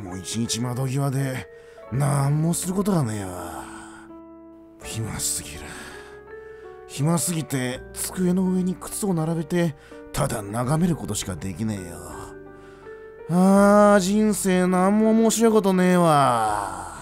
も一日窓際でなんもすることがねえわ。暇すぎる。暇すぎて机の上に靴を並べてただ眺めることしかできねえよ。人生なんも面白いことねえわ。